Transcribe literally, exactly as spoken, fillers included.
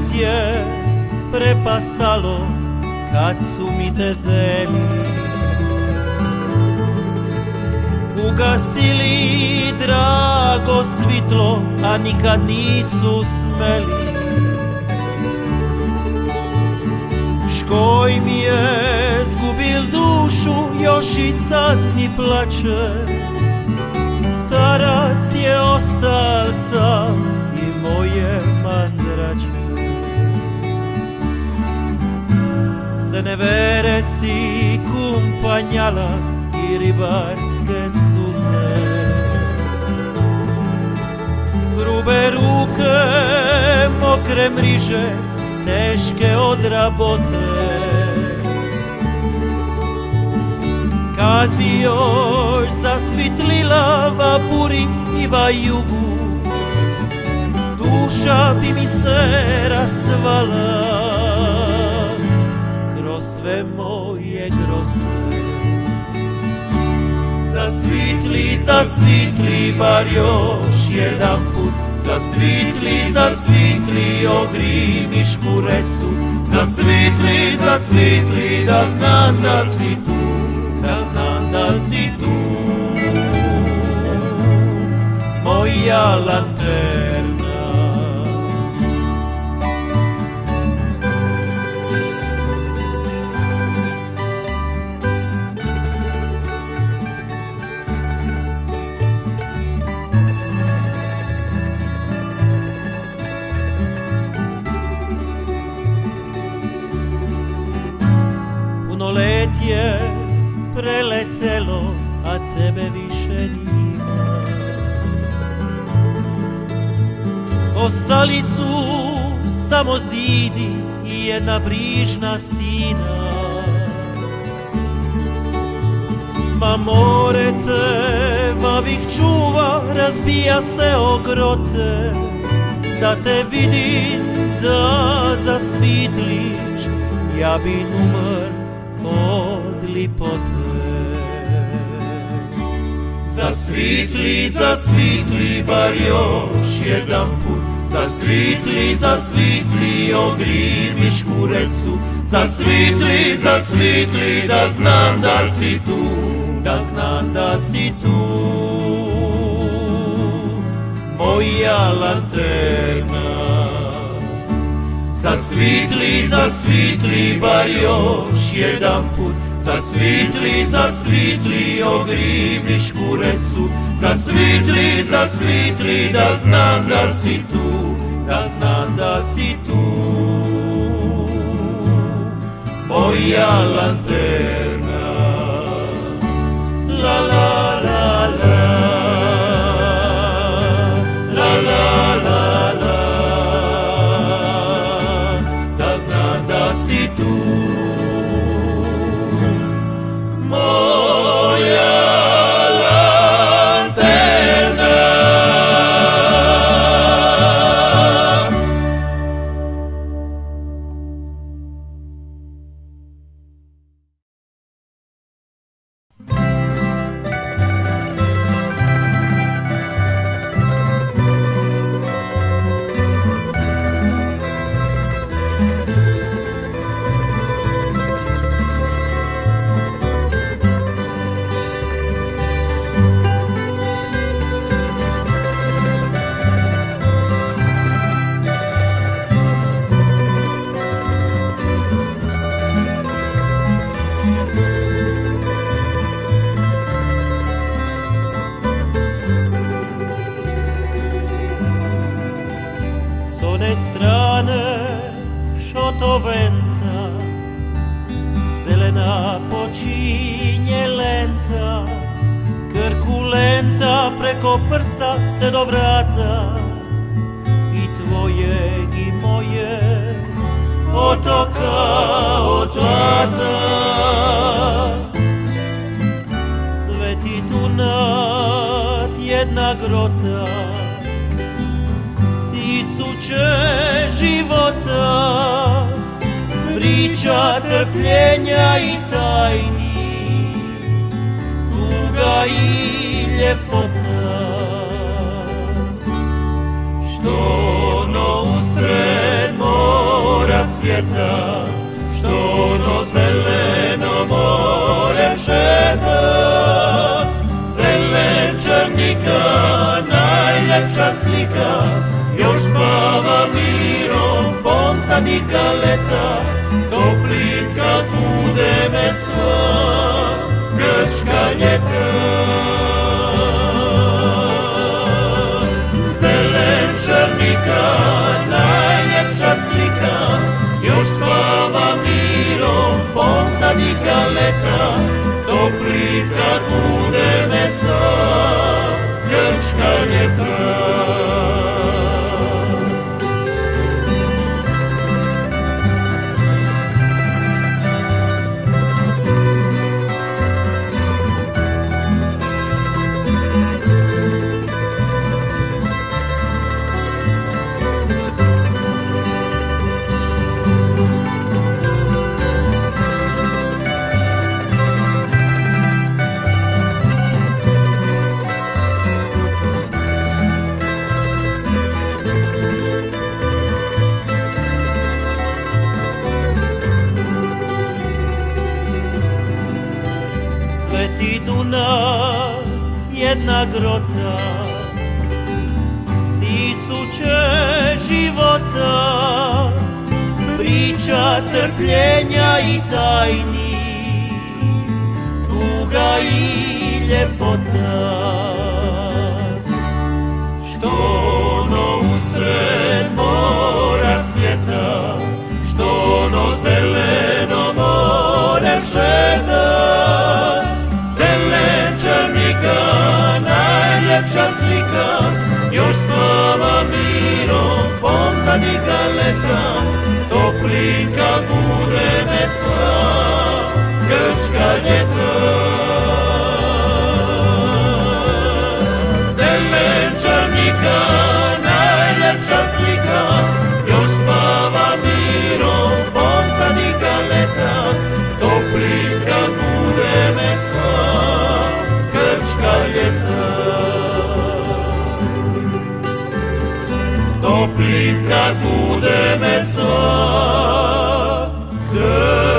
je prepasalo kad su mi te zeli ugasili drago svitlo, a nikad nisu smeli. Škoj mi je zgubil dušu, još i sad mi plače. Starac je ostal sam i moje mandrače. Se ne vere si kumpanjala i ribarske suze. Grube ruke, mokre mriže, teške od rabote. Kad bi još zasvitlila vapuri i vajugu, duša bi mi se rascvala kroz sve moje grote. Zasvitli, zasvitli, bar još jedan put. Zasvitli, zasvitli, ogrij mi škurecu. Zasvitli, zasvitli, da znam da si tu, da znam da si tu, moja lanterna. Puno let je preletelo, a tebe više nima. Ostali su samo zidi i jedna brižna stina. Ma more te vavik čuva, razbija se o grote. Da te vidim, da zasvitliš, ja bi umr od lipote. Zasvitli, zasvitli, bar još jedan put. Zasvitli, zasvitli, ogrij mi škurecu. Zasvitli, zasvitli, da znam da si tu, da znam da si tu, moja lanterna. Zasvitli, zasvitli, bar još jedan put. Zasvitli, zasvitli, ogrij mi škurecu. Zasvitli, zasvitli, da znam da si tu, da znam da si tu, moja lanterna. La la la la, la la la la, da znam da si tu, moja lanterna. Strane šotoventa, zelena počinje lenta, krkulenta preko prsa se do vrata i tvojeg i moje otoka od zlata. Sveti Dunat, jedna grota, tisuće života, priča trpljenja i tajni, tuga i ljepota. Što no usred mora cvjeta, što ono zeleno morem šeta. Zelen črnika, najljepša slika, još spava mirom pontanika leta. Toplim kad bude me sva grčka ljeta. Zelen črnika, najljepša slika, još spava mirom pontanika leta. Toplim kad bude me sva grčka ljeta. Sveti Dunav, jedna grota, tisuće života, priča trpljenja i tajni, tuga i ljepota. Što ono usred mora cvjeta, što ono zeleno morem šeta. Zelen črnika, najljepša slika, još spava mirom pontanika leta. Toplim kad bude me sva grčka ljeta. Zelen črnika, najljepša slika, još spava mirom pontanika leta. Toplim kad bude me sva grčka ljeta. Toplim kad bude me sva grčka ljeta.